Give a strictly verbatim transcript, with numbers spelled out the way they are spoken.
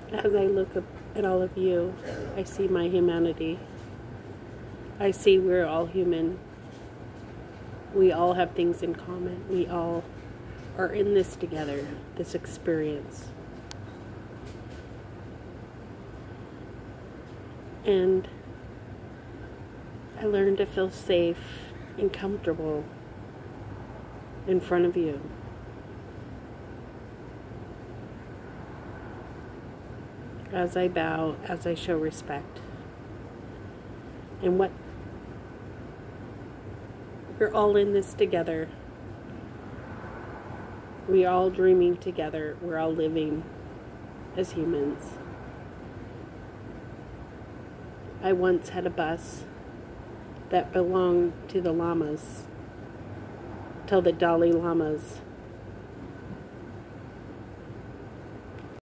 As I look up at all of you, I see my humanity. I see we're all human. We all have things in common. We all are in this together, this experience. And I learned to feel safe and comfortable in front of you. As I bow, as I show respect. And what we're all in this together. We're all dreaming together. We're all living as humans. I once had a bus that belonged to the llamas, till the Dalai Lamas